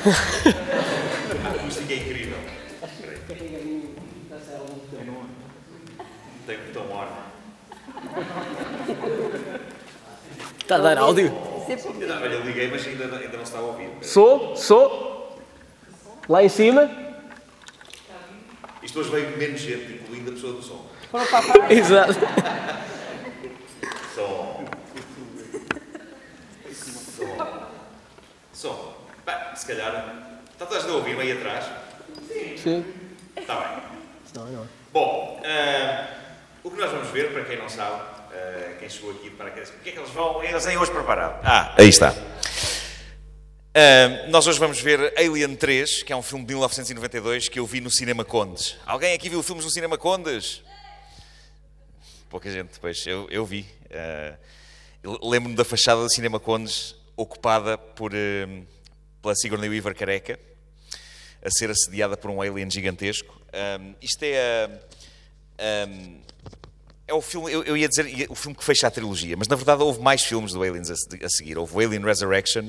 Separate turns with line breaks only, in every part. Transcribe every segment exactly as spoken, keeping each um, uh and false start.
A acústica é incrível. Tem botão on.
Está a dar áudio?
Não, eu liguei, mas ainda, ainda não estava a ouvir.
Sou, sou. Lá em cima.
Isto hoje veio menos gente, incluindo a pessoa do som.
Exato.
Som. Som. Som. Bem, se calhar... Está toda a gente a ouvir-me aí atrás?
Sim.
Está bem.
Não, não.
Bom, uh, o que nós vamos ver, para quem não sabe, uh, quem chegou aqui para aqueles... O que é que eles vão... Eles têm hoje preparado. Ah, aí está. Uh, nós hoje vamos ver Alien três, que é um filme de mil novecentos e noventa e dois que eu vi no Cinema Condes. Alguém aqui viu filmes no Cinema Condes? Pouca gente, depois. Eu, eu vi. Uh, Lembro-me da fachada do Cinema Condes ocupada por, uh, pela Sigourney Weaver careca, a ser assediada por um alien gigantesco. Um, isto é a... Um, é o filme, eu, eu ia dizer, o filme que fecha a trilogia, mas na verdade houve mais filmes do Aliens a, a seguir. Houve o Alien Resurrection,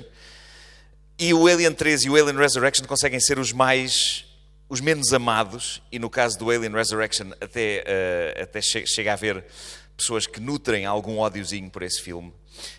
e o Alien três e o Alien Resurrection conseguem ser os mais... os menos amados, e no caso do Alien Resurrection até, uh, até che chega a haver pessoas que nutrem algum ódiozinho por esse filme.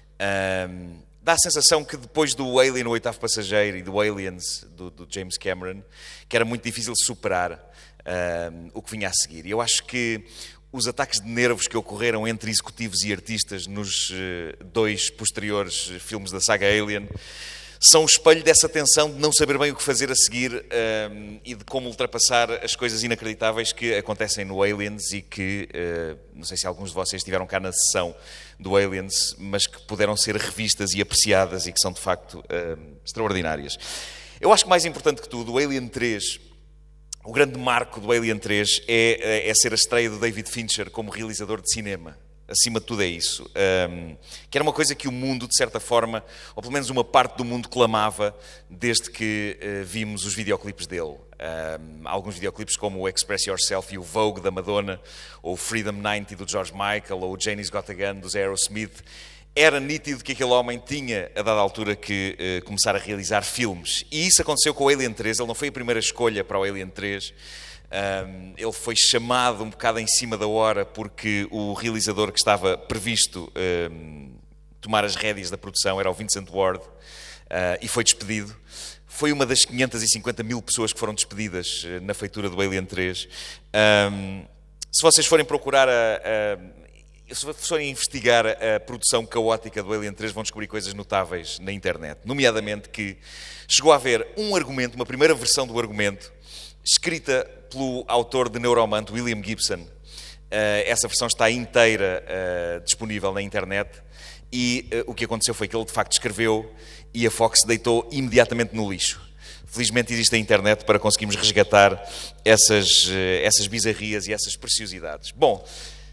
Um, dá a sensação que depois do Alien, o Oitavo Passageiro, e do Aliens, do, do James Cameron, que era muito difícil superar um, o que vinha a seguir. E eu acho que os ataques de nervos que ocorreram entre executivos e artistas nos uh, dois posteriores filmes da saga Alien são o espelho dessa tensão de não saber bem o que fazer a seguir um, e de como ultrapassar as coisas inacreditáveis que acontecem no Aliens e que, uh, não sei se alguns de vocês estiveram cá na sessão do Aliens, mas que puderam ser revistas e apreciadas e que são de facto uh, extraordinárias. Eu acho que mais importante que tudo, o Alien três, o grande marco do Alien três é, é ser a estreia do David Fincher como realizador de cinema. Acima de tudo é isso. Um, que era uma coisa que o mundo, de certa forma, ou pelo menos uma parte do mundo clamava desde que uh, vimos os videoclipes dele. Um, alguns videoclipes como o Express Yourself e o Vogue da Madonna, ou o Freedom noventa do George Michael, ou o Janie's Got a Gun dos Aerosmith. Era nítido que aquele homem tinha, a dada altura, que uh, começar a realizar filmes. E isso aconteceu com o Alien três. Ele não foi a primeira escolha para o Alien três. Um, ele foi chamado um bocado em cima da hora porque o realizador que estava previsto um, tomar as rédeas da produção era o Vincent Ward, uh, e foi despedido. Foi uma das quinhentas e cinquenta mil pessoas que foram despedidas uh, na feitura do Alien três. Um, se vocês forem procurar, a, a, se forem investigar a, a produção caótica do Alien três, vão descobrir coisas notáveis na internet. Nomeadamente que chegou a haver um argumento, uma primeira versão do argumento, escrita pelo autor de Neuromante, William Gibson. Uh, essa versão está inteira uh, disponível na internet e uh, o que aconteceu foi que ele de facto escreveu e a Fox deitou imediatamente no lixo. Felizmente existe a internet para conseguirmos resgatar essas, uh, essas bizarrias e essas preciosidades. Bom,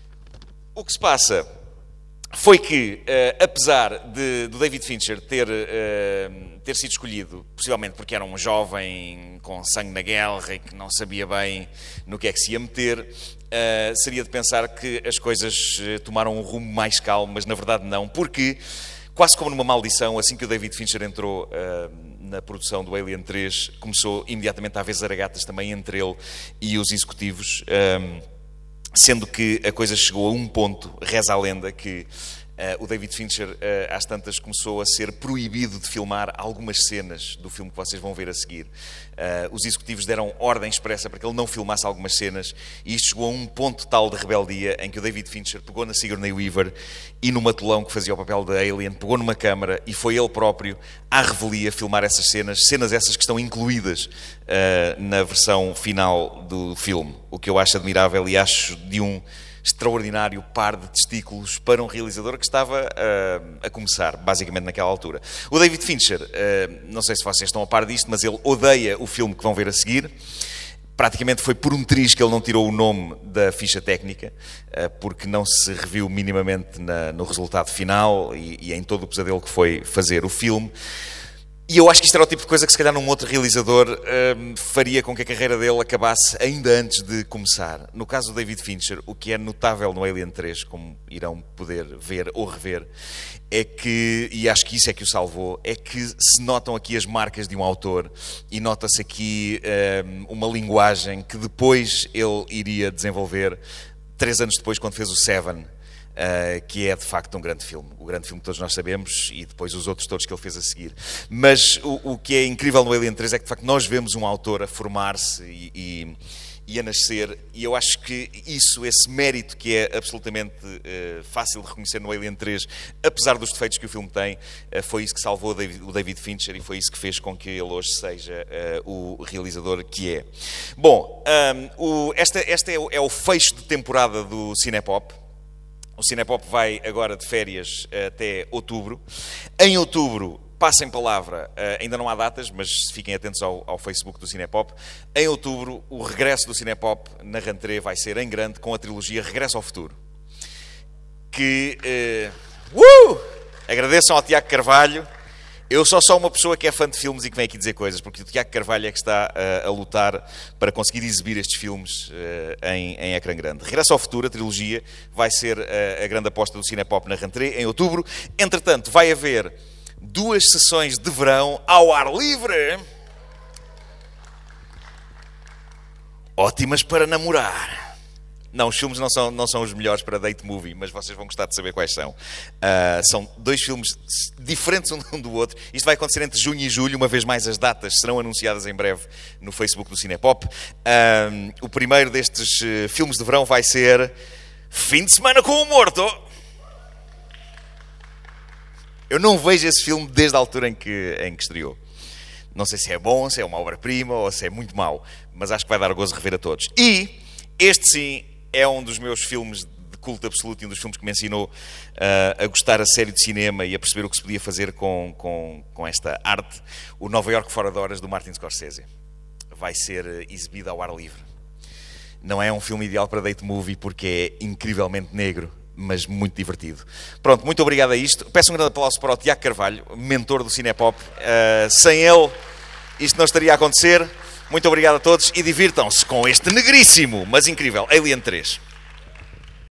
o que se passa foi que, uh, apesar de, de David Fincher ter, uh, ter sido escolhido, possivelmente porque era um jovem com sangue na guerra e que não sabia bem no que é que se ia meter, uh, seria de pensar que as coisas uh, tomaram um rumo mais calmo, mas na verdade não, porque, quase como numa maldição, assim que o David Fincher entrou uh, na produção do Alien três, começou imediatamente a haver zaragatas também entre ele e os executivos, um, sendo que a coisa chegou a um ponto, reza a lenda, que uh, o David Fincher, uh, às tantas, começou a ser proibido de filmar algumas cenas do filme que vocês vão ver a seguir. Uh, os executivos deram ordem expressa para que ele não filmasse algumas cenas, e isto chegou a um ponto tal de rebeldia em que o David Fincher pegou na Sigourney Weaver e no matulão que fazia o papel de Alien, pegou numa câmara e foi ele próprio, à revelia, filmar essas cenas, cenas essas que estão incluídas uh, na versão final do filme, o que eu acho admirável e acho de um extraordinário par de testículos para um realizador que estava uh, a começar, basicamente naquela altura. O David Fincher, uh, não sei se vocês estão a par disto, mas ele odeia o filme que vão ver a seguir. Praticamente foi por um triz que ele não tirou o nome da ficha técnica, uh, porque não se reviu minimamente na, no resultado final e, e em todo o pesadelo que foi fazer o filme. E eu acho que isto era o tipo de coisa que se calhar num outro realizador hum, faria com que a carreira dele acabasse ainda antes de começar. No caso do David Fincher, o que é notável no Alien três, como irão poder ver ou rever, é que, e acho que isso é que o salvou, é que se notam aqui as marcas de um autor e nota-se aqui hum, uma linguagem que depois ele iria desenvolver três anos depois, quando fez o Seven. Uh, que é de facto um grande filme, o grande filme que todos nós sabemos, e depois os outros todos que ele fez a seguir. Mas o, o que é incrível no Alien três é que de facto nós vemos um autor a formar-se e, e, e a nascer, e eu acho que isso, esse mérito que é absolutamente uh, fácil de reconhecer no Alien três, apesar dos defeitos que o filme tem, uh, foi isso que salvou o David, o David Fincher, e foi isso que fez com que ele hoje seja uh, o realizador que é. Bom, um, o, esta, esta é, o, é o fecho de temporada do Cinepop. O Cinepop vai agora de férias até outubro. Em outubro, passem palavra, ainda não há datas, mas fiquem atentos ao, ao Facebook do Cinepop. Em outubro, o regresso do Cinepop na Rentrée vai ser em grande com a trilogia Regresso ao Futuro. Que... Uh, uh, agradeçam ao Tiago Carvalho. Eu só sou uma pessoa que é fã de filmes e que vem aqui dizer coisas, porque o Tiago Carvalho é que está uh, a lutar para conseguir exibir estes filmes uh, em, em ecrã grande. Regresso ao Futuro, a trilogia, vai ser uh, a grande aposta do Cinepop na Rentrée, em outubro. Entretanto, vai haver duas sessões de verão ao ar livre. Ótimas para namorar. Não, os filmes não são, não são os melhores para date movie, mas vocês vão gostar de saber quais são. Uh, são dois filmes diferentes um do outro. Isto vai acontecer entre junho e julho. Uma vez mais, as datas serão anunciadas em breve no Facebook do Cinepop. Uh, o primeiro destes uh, filmes de verão vai ser Fim de Semana com o Morto. Eu não vejo esse filme desde a altura em que, em que estreou. Não sei se é bom, se é uma obra-prima ou se é muito mau, mas acho que vai dar gozo rever a todos. E este sim é um dos meus filmes de culto absoluto e um dos filmes que me ensinou uh, a gostar a sério de cinema e a perceber o que se podia fazer com, com, com esta arte. O Nova Iorque Fora de Horas, do Martin Scorsese. Vai ser exibido ao ar livre. Não é um filme ideal para date movie porque é incrivelmente negro, mas muito divertido. Pronto, muito obrigado a isto. Peço um grande aplauso para o Tiago Carvalho, mentor do Cinepop. Uh, sem ele, isto não estaria a acontecer. Muito obrigado a todos e divirtam-se com este negríssimo, mas incrível, Alien três.